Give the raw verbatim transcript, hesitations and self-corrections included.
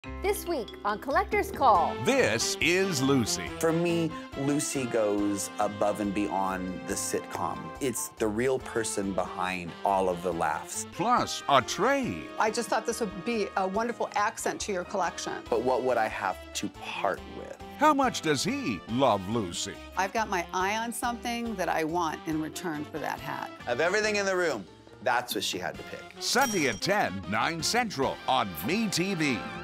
This week on Collector's Call. This is Lucy. For me, Lucy goes above and beyond the sitcom. It's the real person behind all of the laughs. Plus, a trade. I just thought this would be a wonderful accent to your collection. But what would I have to part with? How much does he love Lucy? I've got my eye on something that I want in return for that hat. Of everything in the room, that's what she had to pick. Sunday at ten, nine Central on Me T V.